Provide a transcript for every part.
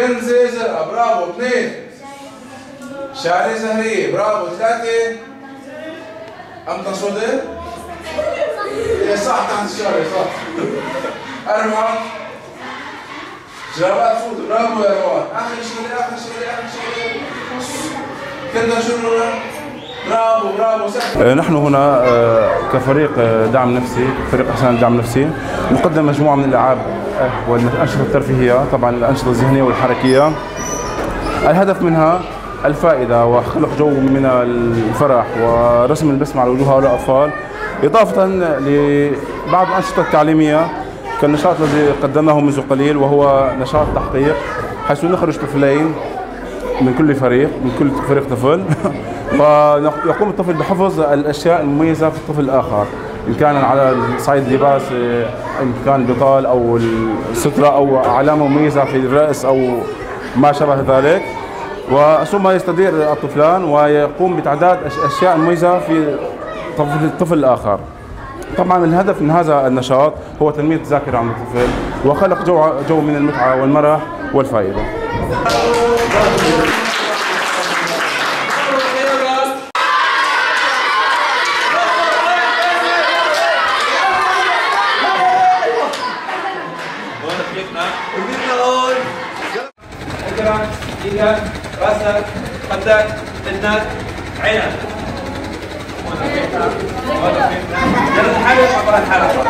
كنزة زرقاء برافو 2. شعرية زهرية برافو 3. أمطة سوداء صح تحت الشعرية صح. 4. جرابات سوداء برافو يا روان. آخر شغلة كندا شنو؟ برافو. نحن هنا كفريق دعم نفسي، فريق حسان دعم نفسي، نقدم مجموعة من الألعاب والأنشطة الترفيهية، طبعا الأنشطة الذهنية والحركية. الهدف منها الفائدة وخلق جو من الفرح ورسم البسمة على وجوه هؤلاء الأطفال، إضافة لبعض الأنشطة التعليمية كالنشاط الذي قدمناه منذ قليل وهو نشاط تحقيق، حيث نخرج طفلين من كل فريق طفل ويقوم الطفل بحفظ الاشياء المميزه في الطفل الاخر، ان كان على صعيد اللباس، ان كان بطال او الستره او علامه مميزه في الراس او ما شابه ذلك، ثم يستدير الطفلان ويقوم بتعداد اشياء مميزه في الطفل الاخر. طبعا الهدف من هذا النشاط هو تنميه الذاكره عند الطفل وخلق جو من المتعه والمرح والفائده. ايدك، راسك، خدك، اذنك، عينك. يلا نحرك عبر الحركة.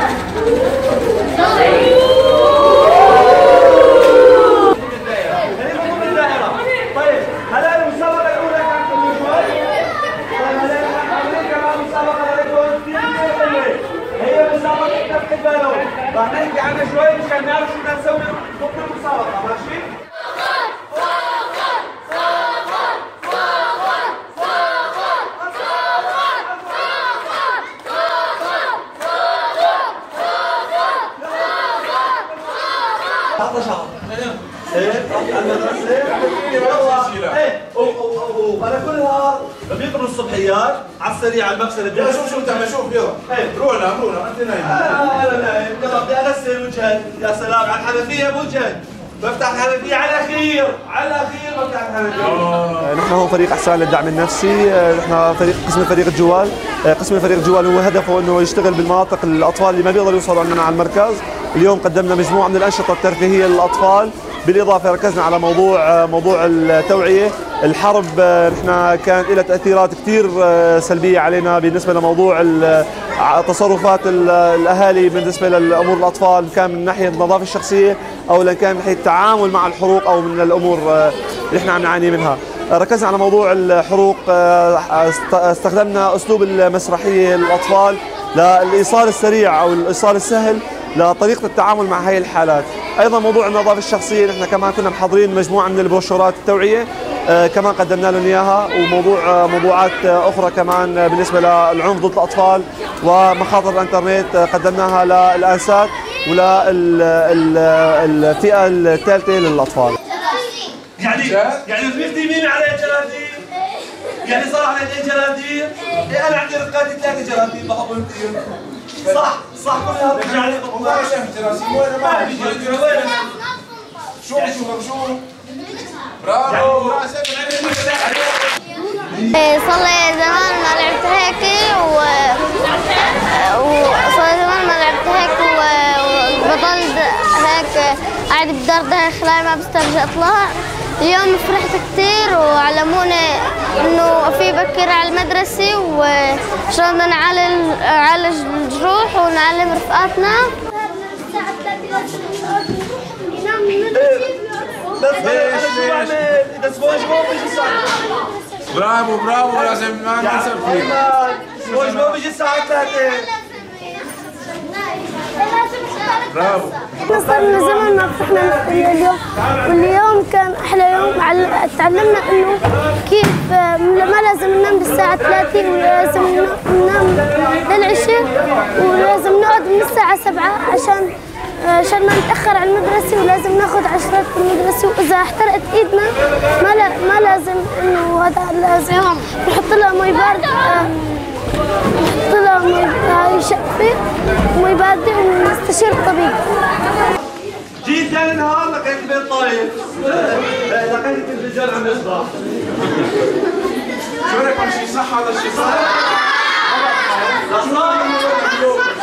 طيب هلا المسابقة الأولى كانت قبل شوي. طيب هلا كمان مسابقة لكم كثير حلوة. هي مسابقة تفتح البالون. راح نحكي عنها شوي مشان نعرف شو بدنا نسوي ضمن المسابقة، ماشي؟ على كلها بيقروا الصبحيات على السريع على المغسله. يلا شوف تعمل شوف يلا رونا انت نايم. انا نايم. يلا بدي اغسل وجهي. يا سلام على الحنفيه بوجهي. بفتح الحنفيه على الاخير بفتح الحنفيه. نحن هون فريق احسان للدعم النفسي، نحن قسم فريق الجوال. قسم فريق الجوال هو هدفه انه يشتغل بالمناطق الاطفال اللي ما بيقدروا يوصلوا عندنا على المركز. اليوم قدمنا مجموعه من الانشطه الترفيهيه للاطفال، بالاضافه ركزنا على موضوع التوعيه. الحرب نحن كانت لها تاثيرات كثير سلبيه علينا بالنسبه لموضوع تصرفات الاهالي بالنسبه لامور الاطفال، كان من ناحيه النظافه الشخصيه او كان من ناحيه التعامل مع الحروق او من الامور اللي احنا عم نعاني منها. ركزنا على موضوع الحروق، استخدمنا اسلوب المسرحيه للاطفال للايصال السريع او الايصال السهل لطريقه التعامل مع هذه الحالات. ايضا موضوع النظافه الشخصيه نحن كمان كنا محضرين مجموعه من البروشورات التوعيه كمان قدمنا لهم اياها، وموضوعات اخرى كمان بالنسبه للعنف ضد الاطفال ومخاطر الانترنت قدمناها للانسات وللفئه الثالثه للاطفال. يعني رفيقتي مين عليها جراثيم؟ يعني صار على ايدي جراثيم؟ انا عندي رفقاتي 3 جراثيم بحبهم كثير. صح كلها بترجع لي والله شفت جراثيم وين ما شو برافو. صار لي زمان ما لعبت هيك وبضل هيك قاعد بدردها خلال ما بسترجع اطلع. اليوم فرحت كثير وعلموني انه في بكير على المدرسة وشلون نعالج الجروح ونعلم رفقاتنا. برافو لازم ما ننسى فيه. سبونج بوب بيجي الساعة 3. برافو. صار لنا زمان ما فتحنا اليوم، واليوم كان احلى يوم. تعلمنا انه كيف ما لازم ننام بالساعة 3 ولازم ننام للعشاء ولازم نقعد من الساعة 7 عشان ما نتأخر على المدرسة، ولازم ناخذ عشرات في المدرسة، وإذا احترقت إيدنا ما لازم إنه هذا لازم نحط لها مي باردة، نحط لها مي شقفة ومي باردة ونستشير الطبيب. جيت ثاني نهار لقيت بين طايف لقيت التلفزيون عم يصدع. شو رايك هالشيء صح؟ هذا الشيء صح؟ لا صح.